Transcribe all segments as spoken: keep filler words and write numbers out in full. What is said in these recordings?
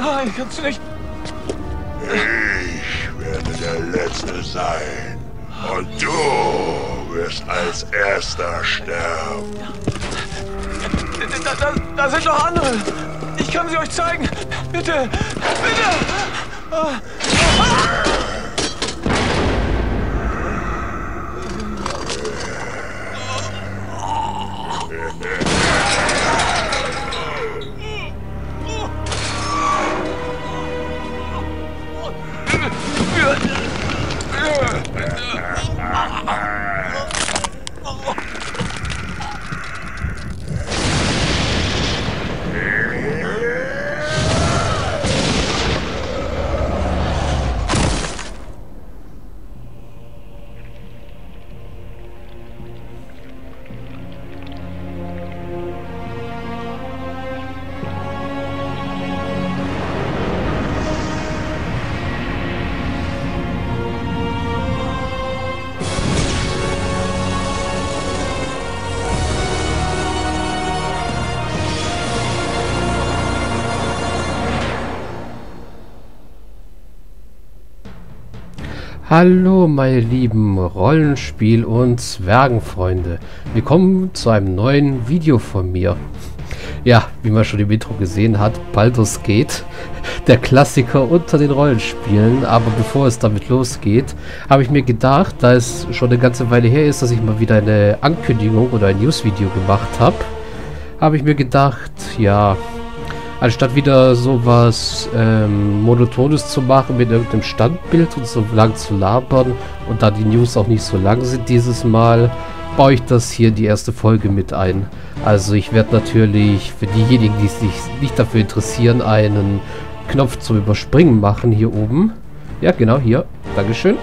Nein, kannst du nicht. Ich werde der Letzte sein. Und du wirst als Erster sterben. Da, da, da sind noch andere. Ich kann sie euch zeigen. Bitte, bitte. Ah. Ah. Hallo meine lieben Rollenspiel- und Zwergenfreunde. Willkommen zu einem neuen Video von mir. Ja, wie man schon im Intro gesehen hat, Baldur's Gate, der Klassiker unter den Rollenspielen. Aber bevor es damit losgeht, habe ich mir gedacht, da es schon eine ganze Weile her ist, dass ich mal wieder eine Ankündigung oder ein News-Video gemacht habe, habe ich mir gedacht, ja, anstatt wieder sowas ähm, Monotones zu machen mit irgendeinem Standbild und so lang zu labern und da die News auch nicht so lang sind dieses Mal, baue ich das hier in die erste Folge mit ein. Also ich werde natürlich für diejenigen, die sich nicht dafür interessieren, einen Knopf zum Überspringen machen hier oben. Ja, genau, hier. Dankeschön.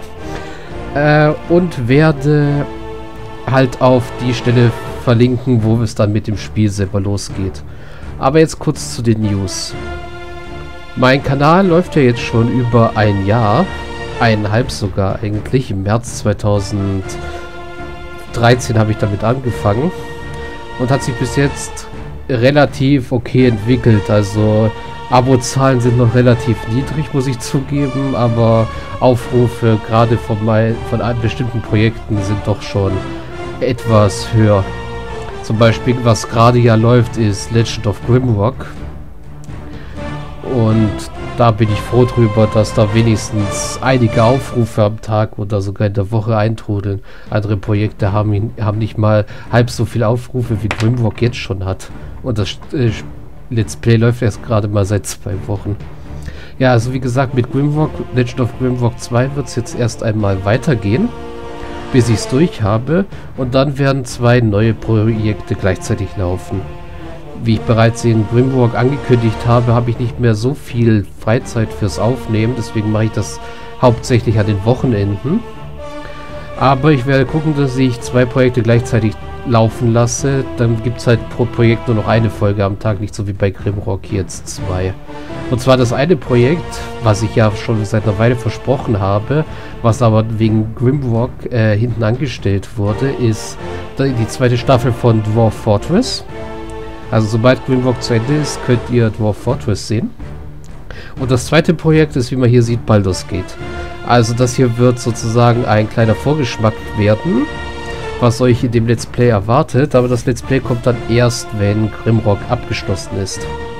äh, und werde halt auf die Stelle verlinken, wo es dann mit dem Spiel selber losgeht. Aber jetzt kurz zu den News. Mein Kanal läuft ja jetzt schon über ein Jahr, eineinhalb sogar eigentlich. Im März zweitausenddreizehn habe ich damit angefangen und hat sich bis jetzt relativ okay entwickelt. Also Abozahlen sind noch relativ niedrig, muss ich zugeben, aber Aufrufe gerade von, mein, von bestimmten Projekten sind doch schon etwas höher. Zum Beispiel, was gerade ja läuft, ist Legend of Grimrock. Und da bin ich froh drüber, dass da wenigstens einige Aufrufe am Tag oder sogar in der Woche eintrudeln. Andere Projekte haben, haben nicht mal halb so viele Aufrufe, wie Grimrock jetzt schon hat. Und das äh, Let's Play läuft erst gerade mal seit zwei Wochen. Ja, also wie gesagt, mit Grimrock, Legend of Grimrock zwei wird es jetzt erst einmal weitergehen, bis ich es durch habe, und dann werden zwei neue Projekte gleichzeitig laufen. Wie ich bereits in Grimrock angekündigt habe, habe ich nicht mehr so viel Freizeit fürs Aufnehmen, deswegen mache ich das hauptsächlich an den Wochenenden. Aber ich werde gucken, dass ich zwei Projekte gleichzeitig laufen lasse. Dann gibt es halt pro Projekt nur noch eine Folge am Tag, nicht so wie bei Grimrock jetzt zwei. Und zwar das eine Projekt, was ich ja schon seit einer Weile versprochen habe, was aber wegen Grimrock äh, hinten angestellt wurde, ist die zweite Staffel von Dwarf Fortress. Also sobald Grimrock zu Ende ist, könnt ihr Dwarf Fortress sehen. Und das zweite Projekt ist, wie man hier sieht, Baldur's Gate. Also das hier wird sozusagen ein kleiner Vorgeschmack werden, was euch in dem Let's Play erwartet. Aber das Let's Play kommt dann erst, wenn Grimrock abgeschlossen ist.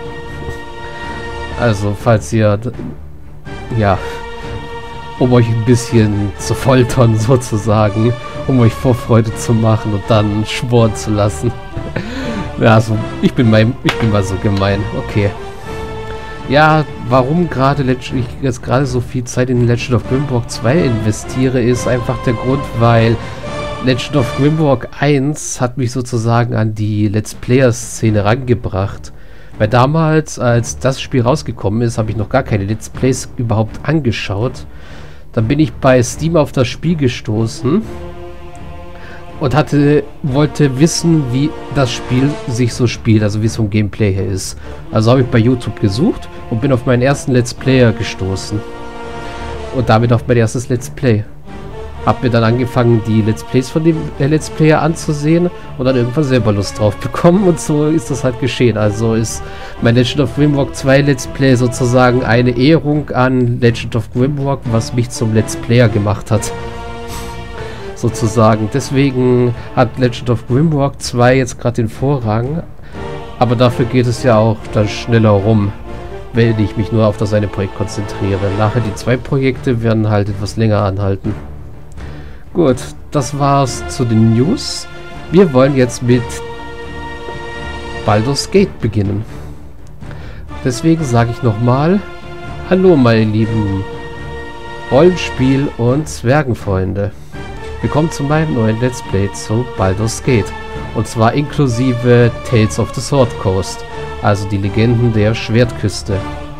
Also falls ihr, ja, um euch ein bisschen zu foltern sozusagen, um euch Vorfreude zu machen und dann schmoren zu lassen. Ja, also ich bin mal, ich bin mal so gemein. Okay. Ja, warum gerade ich jetzt gerade so viel Zeit in Legend of Grimrock zwei investiere, ist einfach der Grund, weil Legend of Grimrock eins hat mich sozusagen an die Let's Player-Szene rangebracht. Weil damals, als das Spiel rausgekommen ist, habe ich noch gar keine Let's Plays überhaupt angeschaut. Dann bin ich bei Steam auf das Spiel gestoßen und hatte, wollte wissen, wie das Spiel sich so spielt, also wie es vom Gameplay her ist. Also habe ich bei YouTube gesucht und bin auf meinen ersten Let's Player gestoßen. Und damit auf mein erstes Let's Play. Hab mir dann angefangen, die Let's Plays von dem äh, Let's Player anzusehen und dann irgendwann selber Lust drauf bekommen und so ist das halt geschehen. Also ist mein Legend of Grimrock zwei Let's Play sozusagen eine Ehrung an Legend of Grimrock, was mich zum Let's Player gemacht hat. Sozusagen. Deswegen hat Legend of Grimrock zwei jetzt gerade den Vorrang, aber dafür geht es ja auch dann schneller rum, wenn ich mich nur auf das eine Projekt konzentriere. Nachher die zwei Projekte werden halt etwas länger anhalten. Gut, das war's zu den News. Wir wollen jetzt mit Baldur's Gate beginnen. Deswegen sage ich nochmal, hallo meine lieben Rollenspiel- und Zwergenfreunde. Willkommen zu meinem neuen Let's Play zu Baldur's Gate. Und zwar inklusive Tales of the Sword Coast, also die Legenden der Schwertküste.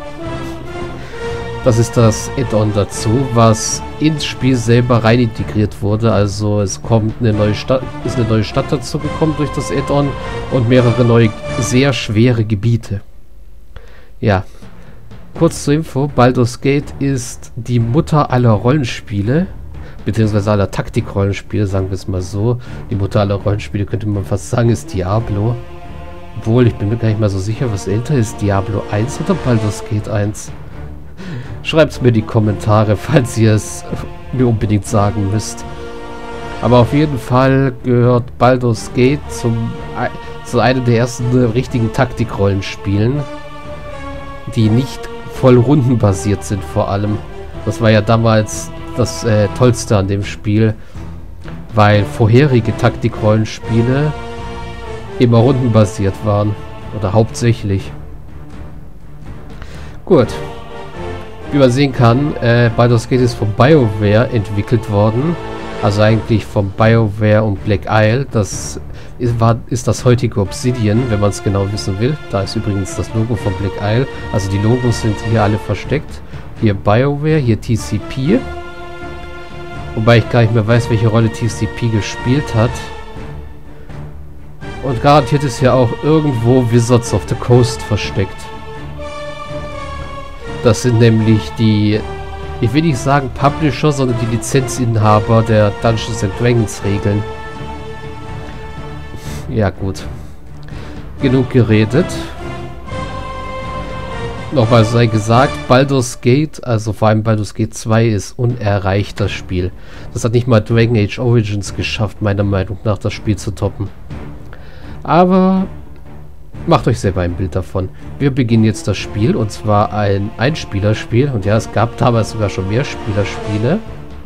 Das ist das Add-on dazu, was ins Spiel selber rein integriert wurde. Also es kommt eine neue Stadt, ist eine neue Stadt dazu gekommen durch das Add-on und mehrere neue, sehr schwere Gebiete. Ja, kurz zur Info, Baldur's Gate ist die Mutter aller Rollenspiele, beziehungsweise aller Taktik-Rollenspiele, sagen wir es mal so. Die Mutter aller Rollenspiele könnte man fast sagen, ist Diablo. Obwohl, ich bin mir gar nicht mal so sicher, was älter ist, Diablo eins oder Baldur's Gate eins. Schreibt es mir in die Kommentare, falls ihr es mir unbedingt sagen müsst. Aber auf jeden Fall gehört Baldur's Gate zum, zu einem der ersten richtigen Taktikrollenspielen, die nicht voll rundenbasiert sind vor allem. Das war ja damals das äh, Tollste an dem Spiel, weil vorherige Taktikrollenspiele immer rundenbasiert waren. Oder hauptsächlich. Gut. Wie man sehen kann, äh, Baldur's Gate ist von BioWare entwickelt worden. Also eigentlich von BioWare und Black Isle. Das ist, war, ist das heutige Obsidian, wenn man es genau wissen will. Da ist übrigens das Logo von Black Isle. Also die Logos sind hier alle versteckt. Hier BioWare, hier T C P. Wobei ich gar nicht mehr weiß, welche Rolle T C P gespielt hat. Und garantiert ist ja auch irgendwo Wizards of the Coast versteckt. Das sind nämlich die, ich will nicht sagen Publisher, sondern die Lizenzinhaber der Dungeons and Dragons Regeln. Ja gut. Genug geredet. Nochmal sei gesagt, Baldur's Gate, also vor allem Baldur's Gate zwei ist unerreicht, das Spiel. Das hat nicht mal Dragon Age Origins geschafft, meiner Meinung nach, das Spiel zu toppen. Aber macht euch selber ein Bild davon. Wir beginnen jetzt das Spiel, und zwar ein Einspielerspiel. Und ja, es gab damals sogar schon mehr Spielerspiele.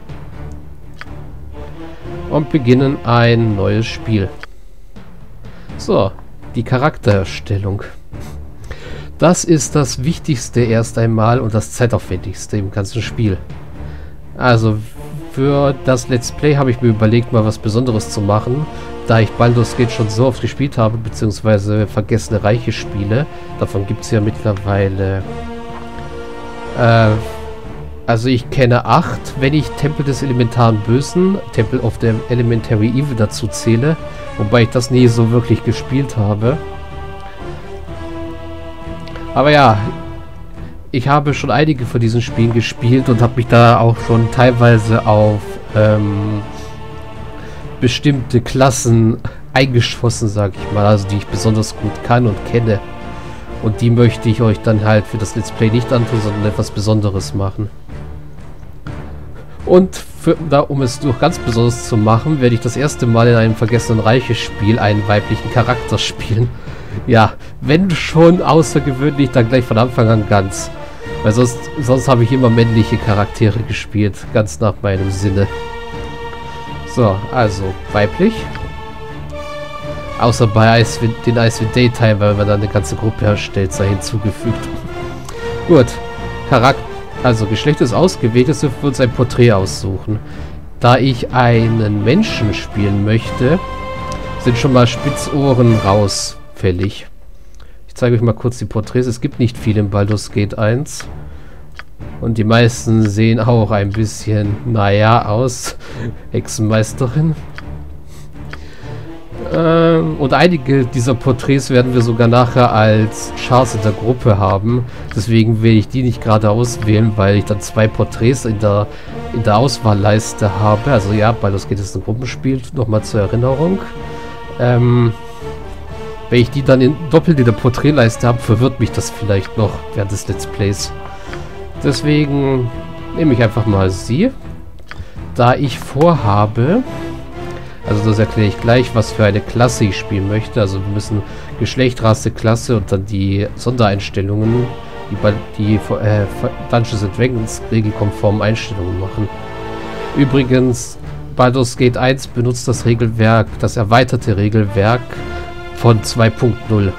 Und beginnen ein neues Spiel. So, die Charaktererstellung. Das ist das Wichtigste erst einmal und das zeitaufwendigste im ganzen Spiel. Also, für das Let's Play habe ich mir überlegt, mal was Besonderes zu machen. Da ich Baldur's Gate schon so oft gespielt habe, beziehungsweise Vergessene Reiche Spiele. Davon gibt es ja mittlerweile... Äh, also ich kenne acht, wenn ich Tempel des Elementaren Bösen, Temple of the Elementary Evil dazu zähle. Wobei ich das nie so wirklich gespielt habe. Aber ja, ich habe schon einige von diesen Spielen gespielt und habe mich da auch schon teilweise auf... Ähm, bestimmte Klassen eingeschossen, sag ich mal, also die ich besonders gut kann und kenne. Und die möchte ich euch dann halt für das Let's Play nicht antun, sondern etwas Besonderes machen. Und für, da, um es noch ganz besonders zu machen, werde ich das erste Mal in einem Vergessenen Reiches Spiel einen weiblichen Charakter spielen. Ja, wenn schon außergewöhnlich, dann gleich von Anfang an ganz. Weil sonst, sonst habe ich immer männliche Charaktere gespielt, ganz nach meinem Sinne. So, also weiblich. Außer bei Icewind, den Icewind Daytime, weil man dann eine ganze Gruppe erstellt, sei hinzugefügt. Gut. Charakter, also Geschlecht ist ausgewählt, jetzt dürfen wir uns ein Porträt aussuchen. Da ich einen Menschen spielen möchte, sind schon mal Spitzohren rausfällig. Ich zeige euch mal kurz die Porträts. Es gibt nicht viel in Baldur's Gate eins. Und die meisten sehen auch ein bisschen, naja, aus. Hexenmeisterin. Ähm, und einige dieser Porträts werden wir sogar nachher als Chars in der Gruppe haben. Deswegen will ich die nicht gerade auswählen, weil ich dann zwei Porträts in der, in der Auswahlleiste habe. Also ja, Baldur's Gate ist ein Gruppenspiel, nochmal zur Erinnerung. Ähm, wenn ich die dann in, doppelt in der Porträtleiste habe, verwirrt mich das vielleicht noch während des Let's Plays. Deswegen nehme ich einfach mal sie. Da ich vorhabe... Also das erkläre ich gleich, was für eine Klasse ich spielen möchte. Also wir müssen Geschlecht, Rasse, Klasse und dann die Sondereinstellungen, die bei die äh, Dungeons and Dragons regelkonformen Einstellungen machen. Übrigens, Baldur's Gate eins benutzt das Regelwerk, das erweiterte Regelwerk von zwei Punkt null.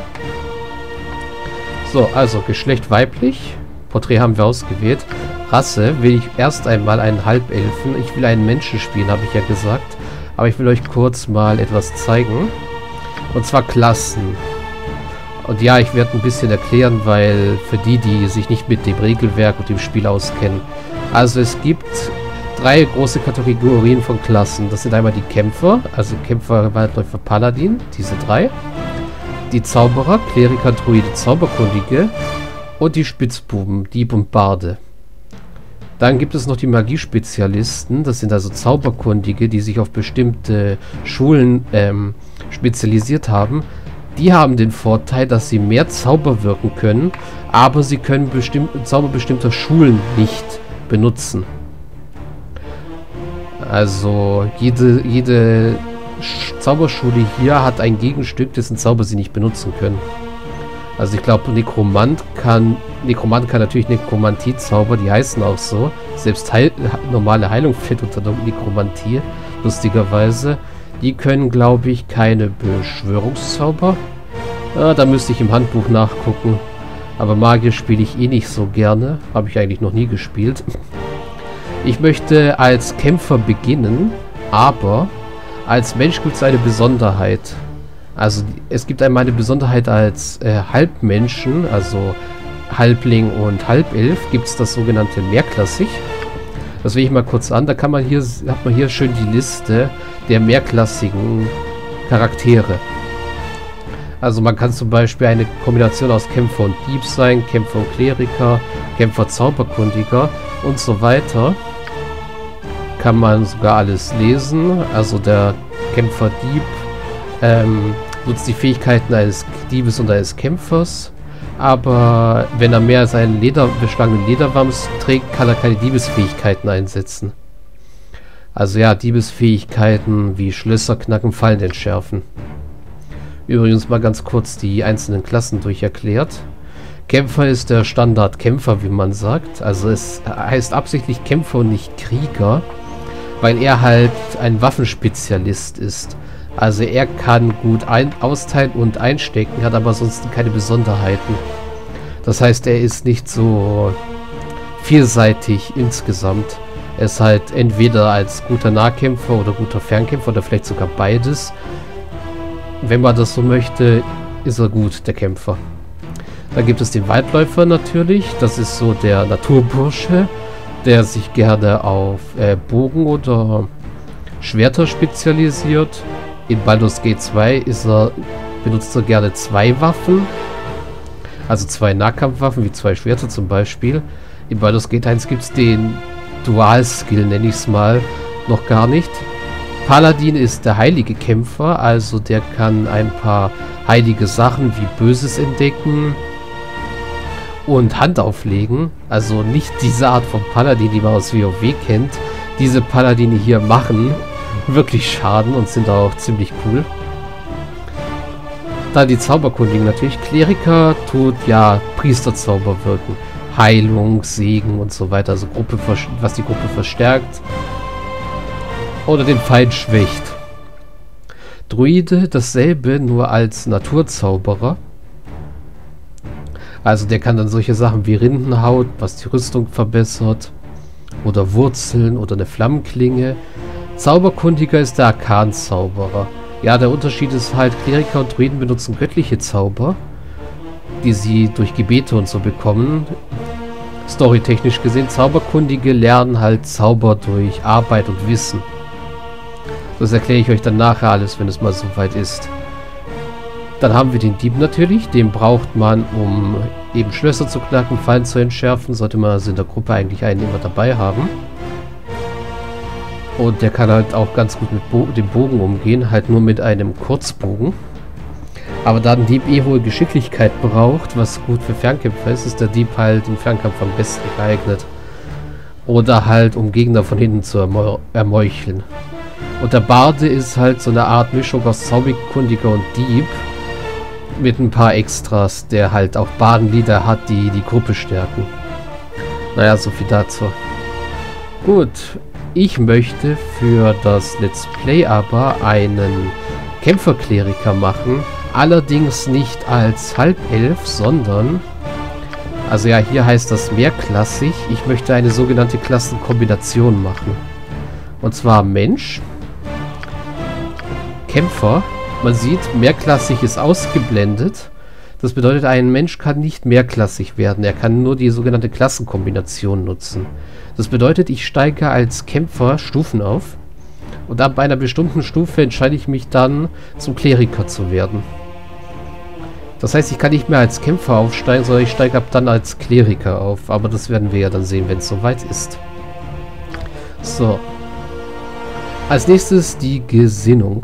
So, also Geschlecht weiblich. Porträt haben wir ausgewählt. Rasse will ich erst einmal einen Halbelfen. Ich will einen Menschen spielen, habe ich ja gesagt. Aber ich will euch kurz mal etwas zeigen. Und zwar Klassen. Und ja, ich werde ein bisschen erklären, weil für die, die sich nicht mit dem Regelwerk und dem Spiel auskennen. Also es gibt drei große Kategorien von Klassen. Das sind einmal die Kämpfer, also Kämpfer, Waldläufer, Paladin, diese drei. Die Zauberer, Kleriker, Druide, Zauberkundige. Und die Spitzbuben, Dieb und Barde. Dann gibt es noch die Magiespezialisten, das sind also Zauberkundige, die sich auf bestimmte Schulen ähm, spezialisiert haben. Die haben den Vorteil, dass sie mehr Zauber wirken können, aber sie können bestimmte Zauber bestimmter Schulen nicht benutzen. Also jede, jede Zauberschule hier hat ein Gegenstück, dessen Zauber sie nicht benutzen können. Also ich glaube, Nekromant kann... Nekromant kann natürlich Nekromantie-Zauber, die heißen auch so. Selbst Heil, normale Heilung fällt unter Nekromantie, lustigerweise. Die können, glaube ich, keine Beschwörungszauber. Ah, da müsste ich im Handbuch nachgucken. Aber Magier spiele ich eh nicht so gerne. Habe ich eigentlich noch nie gespielt. Ich möchte als Kämpfer beginnen, aber als Mensch gibt es eine Besonderheit. Also es gibt einmal eine Besonderheit als äh, Halbmenschen, also Halbling und Halbelf, gibt es das sogenannte Mehrklassig. Das will ich mal kurz an. Da kann man hier, hat man hier schön die Liste der mehrklassigen Charaktere. Also man kann zum Beispiel eine Kombination aus Kämpfer und Dieb sein, Kämpfer und Kleriker, Kämpfer Zauberkundiger und so weiter. Kann man sogar alles lesen. Also der Kämpfer Dieb ähm, nutzt die Fähigkeiten eines Diebes und eines Kämpfers. Aber wenn er mehr als einen Leder, beschlagenen Lederwams trägt, kann er keine Diebesfähigkeiten einsetzen. Also ja, Diebesfähigkeiten wie Schlösser knacken, Fallen entschärfen. Übrigens mal ganz kurz die einzelnen Klassen durcherklärt. Kämpfer ist der Standardkämpfer, wie man sagt. Also es heißt absichtlich Kämpfer und nicht Krieger, weil er halt ein Waffenspezialist ist. Also er kann gut ein austeilen und einstecken, hat aber sonst keine Besonderheiten. Das heißt, er ist nicht so vielseitig insgesamt. Er ist halt entweder als guter Nahkämpfer oder guter Fernkämpfer oder vielleicht sogar beides. Wenn man das so möchte, ist er gut, der Kämpfer. Da gibt es den Waldläufer natürlich. Das ist so der Naturbursche, der sich gerne auf äh, Bogen oder Schwerter spezialisiert. In Baldur's Gate zwei ist er, benutzt er gerne zwei Waffen. Also zwei Nahkampfwaffen, wie zwei Schwerter zum Beispiel. In Baldur's Gate eins gibt es den Dual-Skill, nenne ich es mal, noch gar nicht. Paladin ist der heilige Kämpfer, also der kann ein paar heilige Sachen wie Böses entdecken und Hand auflegen. Also nicht diese Art von Paladin, die man aus WoW kennt. Diese Paladine hier machen wirklich Schaden und sind auch ziemlich cool. Dann die Zauberkundigen natürlich. Kleriker tut ja Priesterzauber wirken. Heilung, Segen und so weiter. Also Gruppe, was die Gruppe verstärkt. Oder den Feind schwächt. Druide dasselbe, nur als Naturzauberer. Also der kann dann solche Sachen wie Rindenhaut, was die Rüstung verbessert. Oder Wurzeln oder eine Flammenklinge. Zauberkundiger ist der Arkanzauberer. Ja, der Unterschied ist halt, Kleriker und Druiden benutzen göttliche Zauber, die sie durch Gebete und so bekommen. Storytechnisch gesehen, Zauberkundige lernen halt Zauber durch Arbeit und Wissen. Das erkläre ich euch dann nachher alles, wenn es mal soweit ist. Dann haben wir den Dieb natürlich. Den braucht man, um eben Schlösser zu knacken, Fallen zu entschärfen. Sollte man also in der Gruppe eigentlich einen immer dabei haben. Und der kann halt auch ganz gut mit Bo dem Bogen umgehen. Halt nur mit einem Kurzbogen. Aber da ein Dieb eh hohe Geschicklichkeit braucht, was gut für Fernkämpfer ist, ist der Dieb halt im Fernkampf am besten geeignet. Oder halt, um Gegner von hinten zu ermeu ermeucheln. Und der Barde ist halt so eine Art Mischung aus Zauberkundiger und Dieb. Mit ein paar Extras, der halt auch Badenlieder hat, die die Gruppe stärken. Naja, so viel dazu. Gut, ich möchte für das Let's Play aber einen Kämpferkleriker machen. Allerdings nicht als Halbelf, sondern... Also ja, hier heißt das mehrklassig. Ich möchte eine sogenannte Klassenkombination machen. Und zwar Mensch, Kämpfer. Man sieht, mehrklassig ist ausgeblendet. Das bedeutet, ein Mensch kann nicht mehrklassig werden. Er kann nur die sogenannte Klassenkombination nutzen. Das bedeutet, ich steige als Kämpfer Stufen auf. Und ab einer bestimmten Stufe entscheide ich mich dann, zum Kleriker zu werden. Das heißt, ich kann nicht mehr als Kämpfer aufsteigen, sondern ich steige ab dann als Kleriker auf. Aber das werden wir ja dann sehen, wenn es soweit ist. So. Als nächstes die Gesinnung.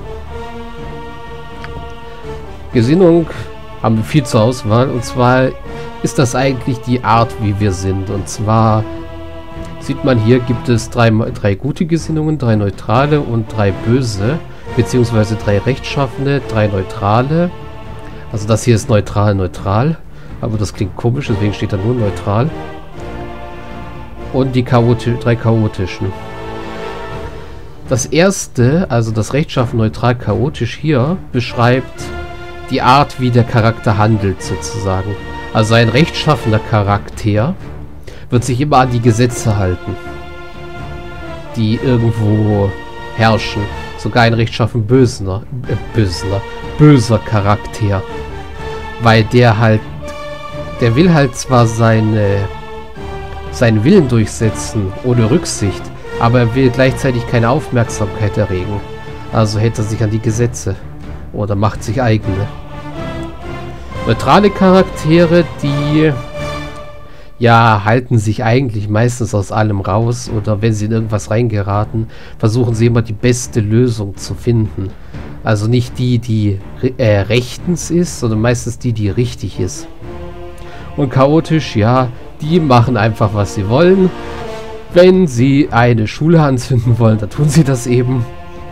Gesinnung haben wir viel zur Auswahl. Und zwar ist das eigentlich die Art, wie wir sind. Und zwar sieht man hier, gibt es drei, drei gute Gesinnungen, drei neutrale und drei böse. Beziehungsweise drei rechtschaffene, drei neutrale. Also das hier ist neutral, neutral. Aber das klingt komisch, deswegen steht da nur neutral. Und die chaoti- drei chaotischen. Das erste, also das rechtschaffen, neutral, chaotisch hier, beschreibt die Art, wie der Charakter handelt, sozusagen. Also ein rechtschaffender Charakter wird sich immer an die Gesetze halten, die irgendwo herrschen. Sogar ein rechtschaffen böser, äh, böser, böser Charakter. Weil der halt, der will halt zwar seine, seinen Willen durchsetzen, ohne Rücksicht, aber er will gleichzeitig keine Aufmerksamkeit erregen. Also hält er sich an die Gesetze. Oder macht sich eigene. Neutrale Charaktere, die ja, halten sich eigentlich meistens aus allem raus, oder wenn sie in irgendwas reingeraten, versuchen sie immer die beste Lösung zu finden. Also nicht die, die äh, rechtens ist, sondern meistens die, die richtig ist. Und chaotisch, ja, die machen einfach, was sie wollen. Wenn sie eine Schule anzünden wollen, dann tun sie das eben.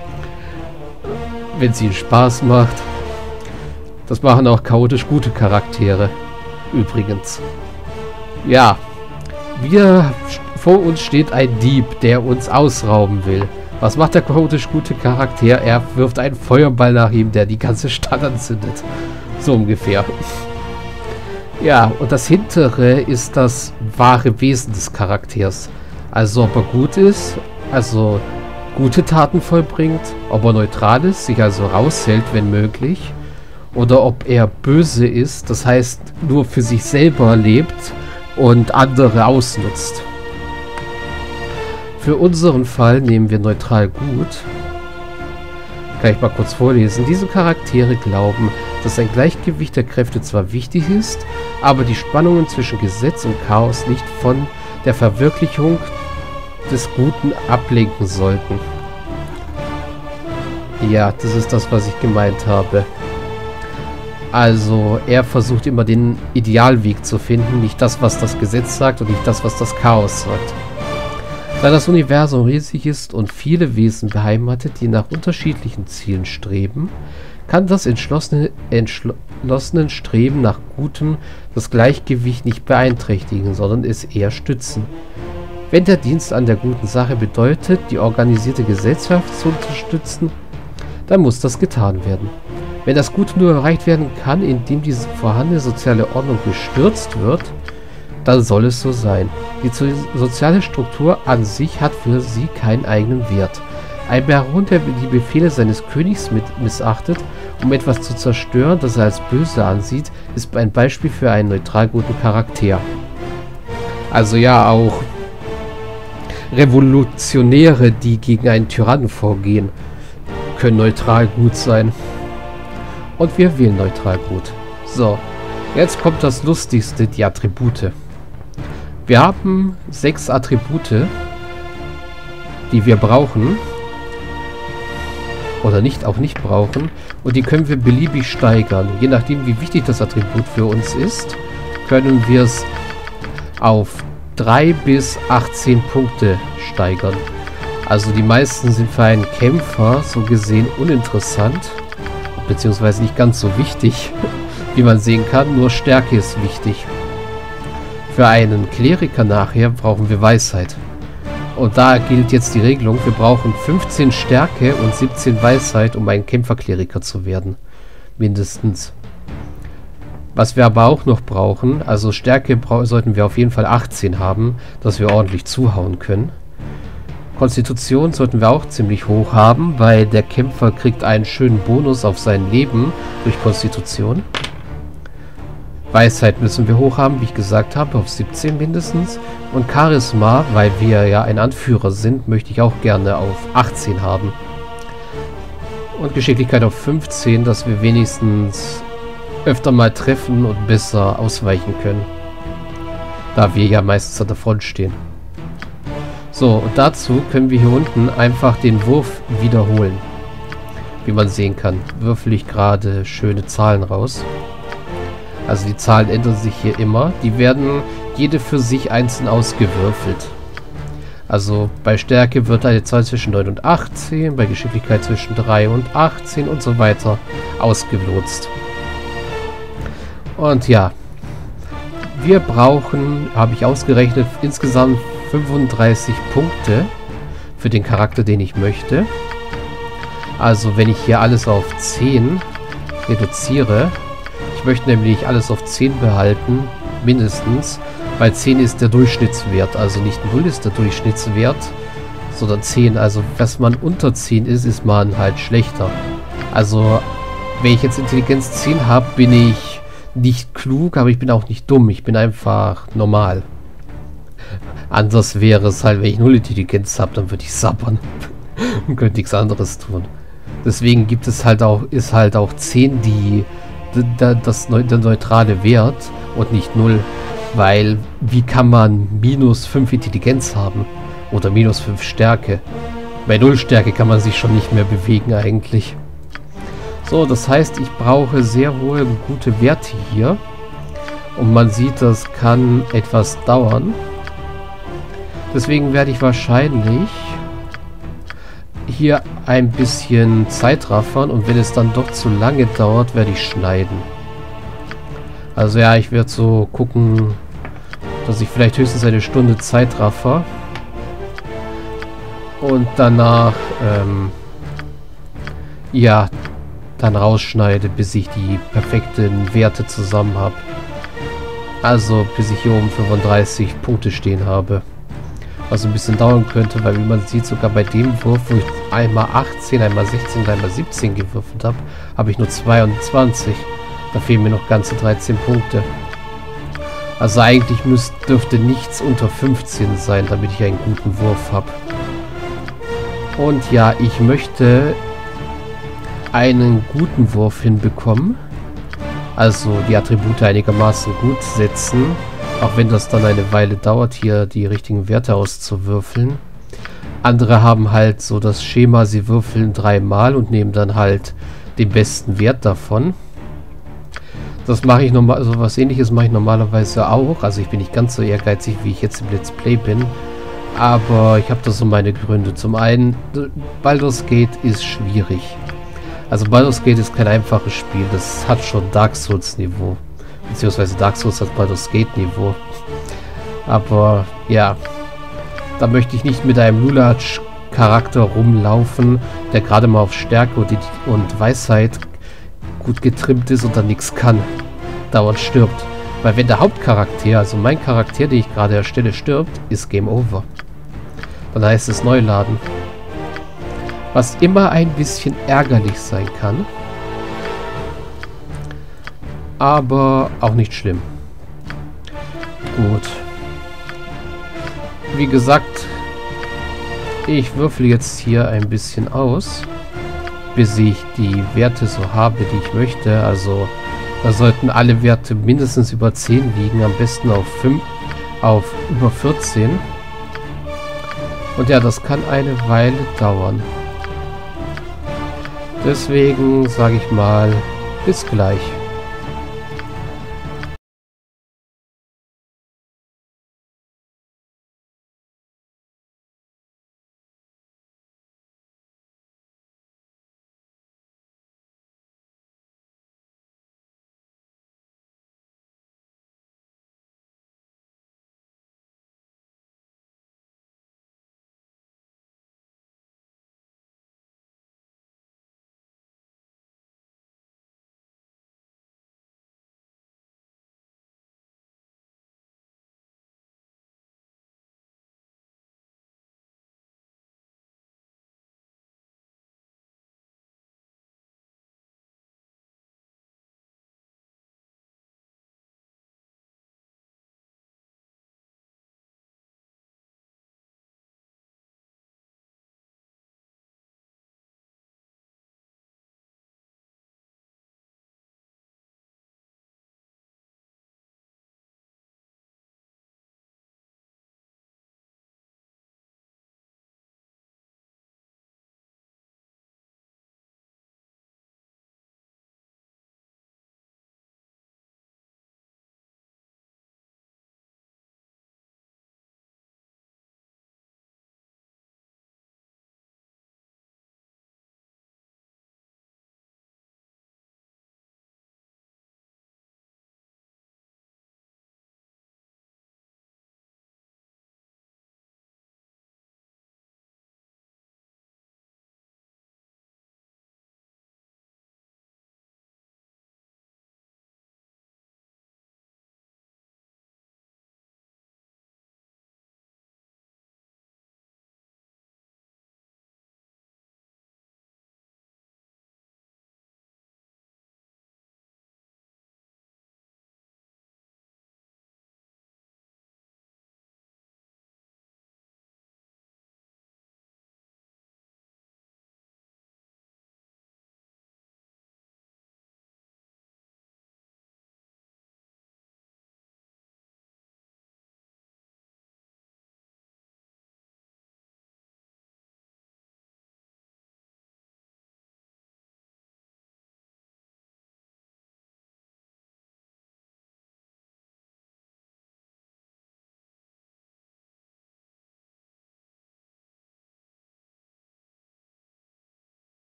Wenn es ihnen Spaß macht. Das machen auch chaotisch gute Charaktere. Übrigens. Ja, wir, vor uns steht ein Dieb, der uns ausrauben will. Was macht der chaotisch gute Charakter? Er wirft einen Feuerball nach ihm, der die ganze Stadt anzündet. So ungefähr. Ja, und das hintere ist das wahre Wesen des Charakters. Also ob er gut ist, also gute Taten vollbringt, ob er neutral ist, sich also raushält, wenn möglich, oder ob er böse ist, das heißt nur für sich selber lebt und andere ausnutzt. Für unseren Fall nehmen wir neutral gut. Kann ich mal kurz vorlesen. Diese Charaktere glauben, dass ein Gleichgewicht der Kräfte zwar wichtig ist, aber die Spannungen zwischen Gesetz und Chaos nicht von der Verwirklichung des Guten ablenken sollten. Ja, das ist das, was ich gemeint habe. Also, er versucht immer den Idealweg zu finden, nicht das, was das Gesetz sagt und nicht das, was das Chaos sagt. Da das Universum riesig ist und viele Wesen beheimatet, die nach unterschiedlichen Zielen streben, kann das entschlossene, entschlossenen Streben nach Gutem das Gleichgewicht nicht beeinträchtigen, sondern es eher stützen. Wenn der Dienst an der guten Sache bedeutet, die organisierte Gesellschaft zu unterstützen, dann muss das getan werden. Wenn das Gute nur erreicht werden kann, indem diese vorhandene soziale Ordnung gestürzt wird, dann soll es so sein. Die soziale Struktur an sich hat für sie keinen eigenen Wert. Ein Baron, der die Befehle seines Königs mit missachtet, um etwas zu zerstören, das er als böse ansieht, ist ein Beispiel für einen neutral guten Charakter. Also ja, auch Revolutionäre, die gegen einen Tyrannen vorgehen, können neutral gut sein. Und wir wählen neutral gut. So, jetzt kommt das Lustigste, die Attribute. Wir haben sechs Attribute, die wir brauchen. Oder nicht, auch nicht brauchen. Und die können wir beliebig steigern. Je nachdem, wie wichtig das Attribut für uns ist, können wir es auf drei bis achtzehn Punkte steigern. Also die meisten sind für einen Kämpfer so gesehen uninteressant. Beziehungsweise nicht ganz so wichtig, wie man sehen kann. Nur Stärke ist wichtig. Für einen Kleriker nachher brauchen wir Weisheit. Und da gilt jetzt die Regelung, wir brauchen fünfzehn Stärke und siebzehn Weisheit, um ein Kämpferkleriker zu werden. Mindestens. Was wir aber auch noch brauchen, also Stärke sollten wir auf jeden Fall achtzehn haben, dass wir ordentlich zuhauen können. Konstitution sollten wir auch ziemlich hoch haben, weil der Kämpfer kriegt einen schönen Bonus auf sein Leben durch Konstitution. Weisheit müssen wir hoch haben, wie ich gesagt habe, auf siebzehn mindestens. Und Charisma, weil wir ja ein Anführer sind, möchte ich auch gerne auf achtzehn haben. Und Geschicklichkeit auf fünfzehn, dass wir wenigstens öfter mal treffen und besser ausweichen können. Da wir ja meistens an der Front stehen. So, und dazu können wir hier unten einfach den Wurf wiederholen. Wie man sehen kann, würfel ich gerade schöne Zahlen raus. Also die Zahlen ändern sich hier immer. Die werden jede für sich einzeln ausgewürfelt. Also bei Stärke wird eine Zahl zwischen neun und achtzehn, bei Geschicklichkeit zwischen drei und achtzehn und so weiter ausgelotst. Und ja, wir brauchen, habe ich ausgerechnet, insgesamt fünfunddreißig Punkte für den Charakter, den ich möchte. Also wenn ich hier alles auf zehn reduziere, ich möchte nämlich alles auf zehn behalten, mindestens, weil zehn ist der Durchschnittswert, also nicht null ist der Durchschnittswert, sondern zehn. Also was man unter zehn ist, ist man halt schlechter. Also wenn ich jetzt Intelligenz zehn habe, bin ich nicht klug, aber ich bin auch nicht dumm, ich bin einfach normal. Anders wäre es halt, wenn ich null Intelligenz habe, dann würde ich sabbern und könnte nichts anderes tun. Deswegen gibt es halt auch, ist halt auch zehn die das der neutrale Wert und nicht null, weil wie kann man minus fünf Intelligenz haben oder minus fünf Stärke? Bei null Stärke kann man sich schon nicht mehr bewegen eigentlich. So, das heißt, ich brauche sehr wohl gute Werte hier und man sieht, das kann etwas dauern. Deswegen werde ich wahrscheinlich hier ein bisschen Zeit raffern und wenn es dann doch zu lange dauert, werde ich schneiden. Also ja, ich werde so gucken, dass ich vielleicht höchstens eine Stunde Zeit raffer und danach ähm, ja, dann rausschneide, bis ich die perfekten Werte zusammen habe. Also bis ich hier oben fünfunddreißig Punkte stehen habe. Was ein bisschen dauern könnte, weil wie man sieht, sogar bei dem Wurf, wo ich einmal achtzehn, einmal sechzehn und einmal siebzehn gewürfelt habe, habe ich nur zweiundzwanzig. Da fehlen mir noch ganze dreizehn Punkte. Also eigentlich müsst, dürfte nichts unter fünfzehn sein, damit ich einen guten Wurf habe. Und ja, ich möchte einen guten Wurf hinbekommen. Also die Attribute einigermaßen gut setzen. Auch wenn das dann eine Weile dauert, hier die richtigen Werte auszuwürfeln. Andere haben halt so das Schema, sie würfeln dreimal und nehmen dann halt den besten Wert davon. Das mache ich normal, also was Ähnliches mache ich normalerweise auch. Also ich bin nicht ganz so ehrgeizig, wie ich jetzt im Let's Play bin. Aber ich habe da so meine Gründe. Zum einen, Baldur's Gate ist schwierig. Also Baldur's Gate ist kein einfaches Spiel. Das hat schon Dark Souls Niveau. Beziehungsweise Dark Souls hat Baldur's Gate Niveau. Aber ja, da möchte ich nicht mit einem Lulatsch-Charakter rumlaufen, der gerade mal auf Stärke und, und Weisheit gut getrimmt ist und dann nichts kann. Dauernd stirbt. Weil wenn der Hauptcharakter, also mein Charakter, den ich gerade erstelle, stirbt, ist Game Over. Dann heißt es Neuladen. Was immer ein bisschen ärgerlich sein kann. Aber auch nicht schlimm. Gut. Wie gesagt, Ich würfel jetzt hier ein bisschen aus, bis ich die Werte so habe, die ich möchte. Also da sollten alle Werte mindestens über zehn liegen, am besten auf fünf, auf über vierzehn. Und ja, das kann eine Weile dauern. Deswegen sage ich mal, bis gleich.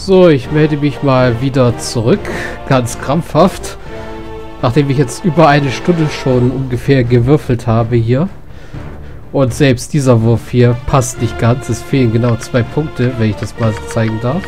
So, ich melde mich mal wieder zurück, ganz krampfhaft, nachdem ich jetzt über eine Stunde schon ungefähr gewürfelt habe hier. Und selbst dieser Wurf hier passt nicht ganz, es fehlen genau zwei Punkte, wenn ich das mal zeigen darf.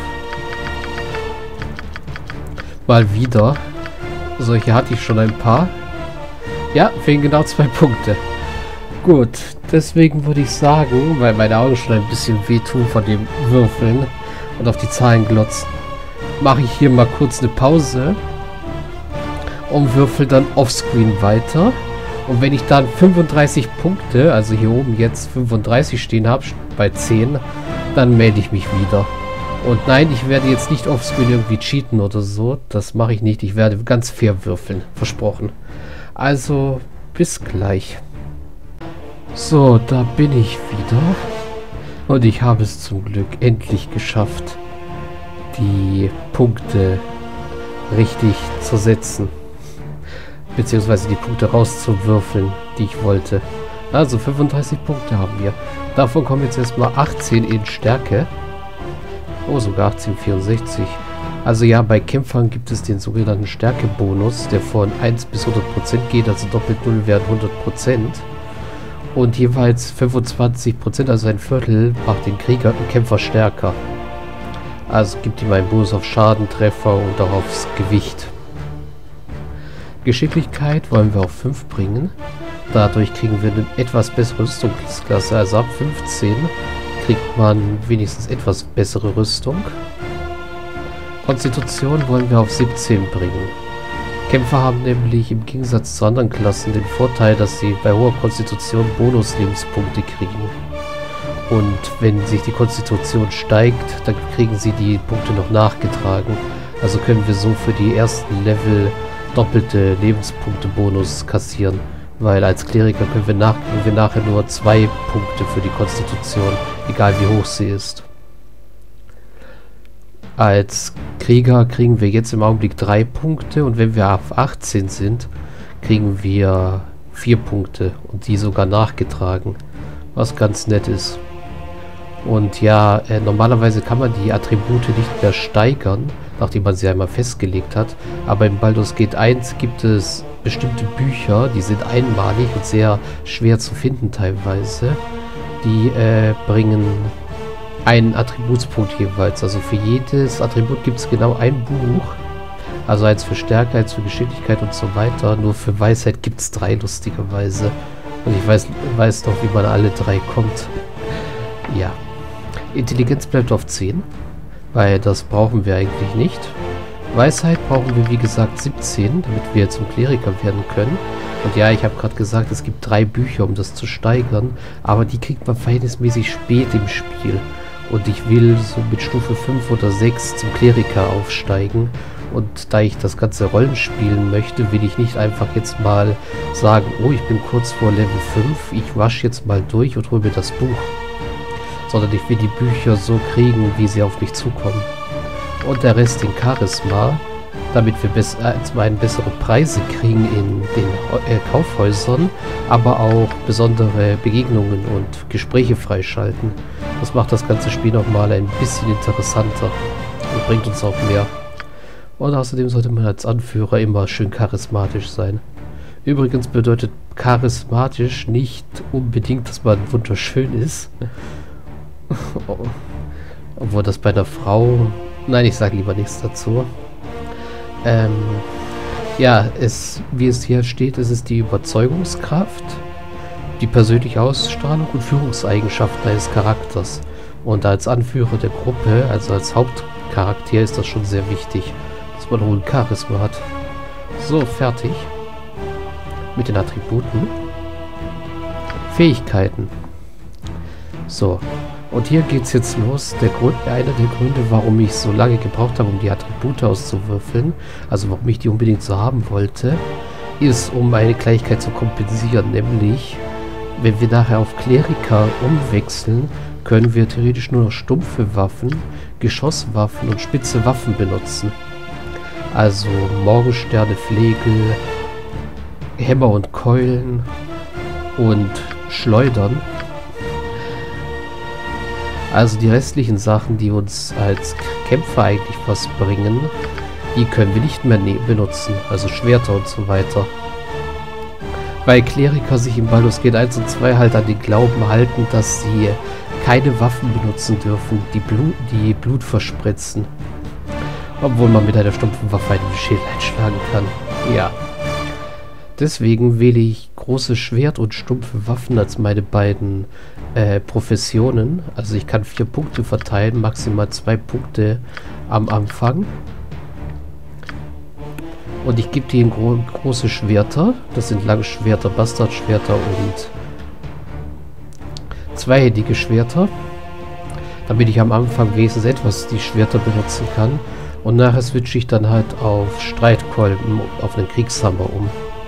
Mal wieder. Solche hatte ich schon ein paar. Ja, fehlen genau zwei Punkte. Gut, deswegen würde ich sagen, weil meine Augen schon ein bisschen wehtun von dem Würfeln und auf die Zahlen glotzen, mache ich hier mal kurz eine Pause und würfel dann offscreen weiter. Und wenn ich dann fünfunddreißig Punkte, also hier oben jetzt fünfunddreißig stehen habe, bei zehn, dann melde ich mich wieder. Und nein, ich werde jetzt nicht offscreen irgendwie cheaten oder so. Das mache ich nicht. Ich werde ganz fair würfeln. Versprochen. Also, bis gleich. So, da bin ich wieder. Und ich habe es zum Glück endlich geschafft, die Punkte richtig zu setzen. Beziehungsweise die Punkte rauszuwürfeln, die ich wollte. Also fünfunddreißig Punkte haben wir. Davon kommen jetzt erstmal achtzehn in Stärke. Oh, sogar achtzehnhundertvierundsechzig. Also ja, bei Kämpfern gibt es den sogenannten Stärkebonus, der von eins bis hundert Prozent geht, also doppelt null wären hundert Prozent. Und jeweils fünfundzwanzig Prozent, also ein Viertel, macht den Krieger und Kämpfer stärker. Also gibt ihm einen Bonus auf Schaden, Treffer und auch aufs Gewicht. Geschicklichkeit wollen wir auf fünf bringen. Dadurch kriegen wir eine etwas bessere Rüstungsklasse. Also ab fünfzehn kriegt man wenigstens etwas bessere Rüstung. Konstitution wollen wir auf siebzehn bringen. Kämpfer haben nämlich im Gegensatz zu anderen Klassen den Vorteil, dass sie bei hoher Konstitution Bonus-Lebenspunkte kriegen. Und wenn sich die Konstitution steigt, dann kriegen sie die Punkte noch nachgetragen. Also können wir so für die ersten Level doppelte Lebenspunkte-Bonus kassieren. Weil als Kleriker können wir, nach, können wir nachher nur zwei Punkte für die Konstitution, egal wie hoch sie ist. Als Krieger kriegen wir jetzt im Augenblick drei Punkte und wenn wir auf achtzehn sind, kriegen wir vier Punkte und die sogar nachgetragen, was ganz nett ist. Und ja, äh, normalerweise kann man die Attribute nicht mehr steigern, nachdem man sie einmal festgelegt hat, aber in Baldur's Gate eins gibt es bestimmte Bücher, die sind einmalig und sehr schwer zu finden teilweise, die äh, bringen einen Attributspunkt jeweils. Also für jedes Attribut gibt es genau ein Buch. Also eins für Stärke, eins für Geschicklichkeit und so weiter. Nur für Weisheit gibt es drei, lustigerweise. Und ich weiß, weiß noch, wie man alle drei kommt. Ja. Intelligenz bleibt auf zehn. Weil das brauchen wir eigentlich nicht. Weisheit brauchen wir, wie gesagt, siebzehn, damit wir zum Kleriker werden können. Und ja, ich habe gerade gesagt, es gibt drei Bücher, um das zu steigern. Aber die kriegt man verhältnismäßig spät im Spiel. Und ich will so mit Stufe fünf oder sechs zum Kleriker aufsteigen. Und da ich das ganze Rollen spielen möchte, will ich nicht einfach jetzt mal sagen, oh, ich bin kurz vor Level fünf, ich wasche jetzt mal durch und hole mir das Buch. Sondern ich will die Bücher so kriegen, wie sie auf mich zukommen. Und der Rest in Charisma, damit wir bis, äh, zum einen bessere Preise kriegen in den äh, Kaufhäusern, aber auch besondere Begegnungen und Gespräche freischalten. Das macht das ganze Spiel nochmal ein bisschen interessanter und bringt uns auch mehr. Und außerdem sollte man als Anführer immer schön charismatisch sein. Übrigens bedeutet charismatisch nicht unbedingt, dass man wunderschön ist. Obwohl das bei einer Frau... Nein, ich sage lieber nichts dazu. Ähm, ja, es, wie es hier steht, es ist die Überzeugungskraft, die persönliche Ausstrahlung und Führungseigenschaften eines Charakters. Und als Anführer der Gruppe, also als Hauptcharakter, ist das schon sehr wichtig, dass man hohen Charisma hat. So, fertig. Mit den Attributen. Fähigkeiten. So. Und hier geht's jetzt los. Der Grund, einer der Gründe, warum ich so lange gebraucht habe, um die Attribute auszuwürfeln, also warum ich die unbedingt so haben wollte, ist, um eine Kleinigkeit zu kompensieren. Nämlich, wenn wir nachher auf Kleriker umwechseln, können wir theoretisch nur noch stumpfe Waffen, Geschosswaffen und spitze Waffen benutzen. Also Morgensterne, Flegel, Hämmer und Keulen und Schleudern. Also die restlichen Sachen, die uns als Kämpfer eigentlich was bringen, die können wir nicht mehr ne benutzen. Also Schwerter und so weiter. Weil Kleriker sich in Baldur's Gate eins und zwei halt an den Glauben halten, dass sie keine Waffen benutzen dürfen, die Blut, die Blut verspritzen. Obwohl man mit einer stumpfen Waffe einen Schädel einschlagen kann. Ja. Deswegen wähle ich großes Schwert und stumpfe Waffen als meine beiden äh, Professionen. Also ich kann vier Punkte verteilen, maximal zwei Punkte am Anfang. Und ich gebe denen gro große Schwerter. Das sind Langschwerter, Bastardschwerter und zweihändige Schwerter. Damit ich am Anfang wenigstens etwas die Schwerter benutzen kann. Und nachher switche ich dann halt auf Streitkolben, auf einen Kriegshammer um.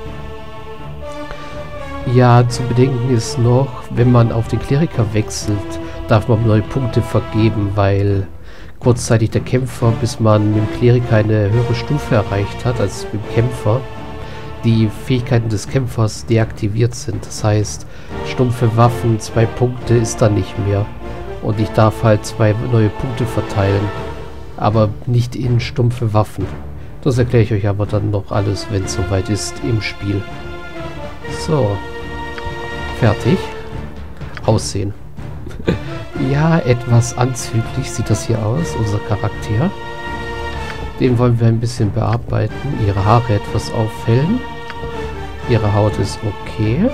Ja, zu bedenken ist noch, wenn man auf den Kleriker wechselt, darf man neue Punkte vergeben, weil kurzzeitig der Kämpfer, bis man mit dem Kleriker eine höhere Stufe erreicht hat als mit dem Kämpfer, die Fähigkeiten des Kämpfers deaktiviert sind. Das heißt, stumpfe Waffen, zwei Punkte ist dann nicht mehr. Und ich darf halt zwei neue Punkte verteilen, aber nicht in stumpfe Waffen. Das erkläre ich euch aber dann noch alles, wenn es soweit ist im Spiel. So. Fertig. Aussehen. Ja, etwas anzüglich sieht das hier aus, unser Charakter. Den wollen wir ein bisschen bearbeiten. Ihre Haare etwas aufhellen. Ihre Haut ist okay.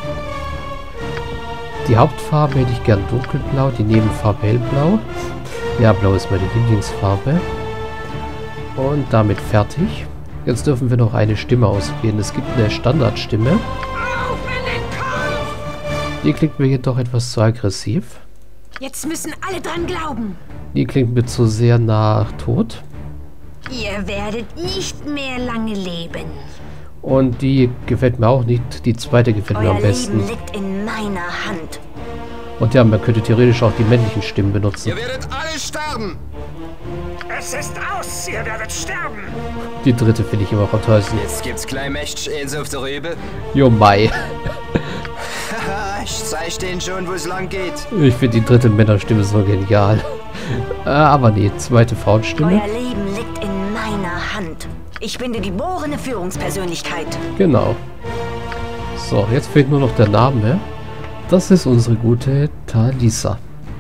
Die Hauptfarbe hätte ich gern dunkelblau, die Nebenfarbe hellblau. Ja, blau ist meine Lieblingsfarbe. Und damit fertig. Jetzt dürfen wir noch eine Stimme auswählen. Es gibt eine Standardstimme. Die klingt mir jedoch etwas zu aggressiv. Jetzt müssen alle dran glauben. Die klingt mir zu sehr nach Tod. Ihr werdet nicht mehr lange leben. Und die gefällt mir auch nicht. Die zweite gefällt mir am besten. Euer Leben liegt in meiner Hand. Und ja, man könnte theoretisch auch die männlichen Stimmen benutzen. Ihr werdet alle sterben! Es ist aus, ihr werdet sterben! Die dritte finde ich immer am tollsten. Jetzt gibt's gleich mächtig eins auf der Rübe. Jo, Mai. Haha, ich zeig denen schon, wo es lang geht. Ich finde die dritte Männerstimme so genial. äh, aber nee, zweite Frauenstimme. Euer Leben liegt in meiner Hand. Ich bin die geborene Führungspersönlichkeit. Genau. So, jetzt fehlt nur noch der Name. Das ist unsere gute Talisa.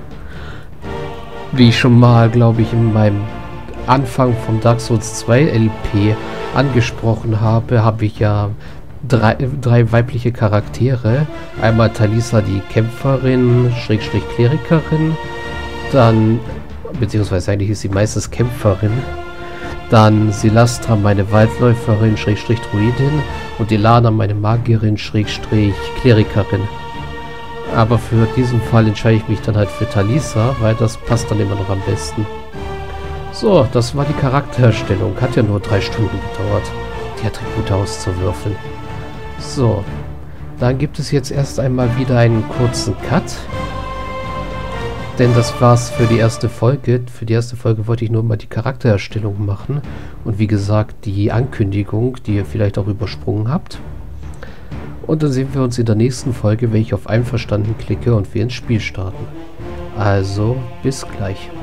Wie ich schon mal, glaube ich, in meinem Anfang vom Dark Souls zwei L P angesprochen habe, habe ich ja drei, drei weibliche Charaktere. Einmal Talisa, die Kämpferin, Schrägstrich Klerikerin. Dann, beziehungsweise eigentlich ist sie meistens Kämpferin. Dann Silastra, meine Waldläuferin, Schrägstrich Druidin. Und Ilana, meine Magierin, Schrägstrich Klerikerin. Aber für diesen Fall entscheide ich mich dann halt für Talisa, weil das passt dann immer noch am besten. So, das war die Charaktererstellung. Hat ja nur drei Stunden gedauert, die Attribute auszuwürfeln. So, dann gibt es jetzt erst einmal wieder einen kurzen Cut. Denn das war's für die erste Folge. Für die erste Folge wollte ich nur mal die Charaktererstellung machen. Und wie gesagt, die Ankündigung, die ihr vielleicht auch übersprungen habt. Und dann sehen wir uns in der nächsten Folge, wenn ich auf Einverstanden klicke und wir ins Spiel starten. Also, bis gleich.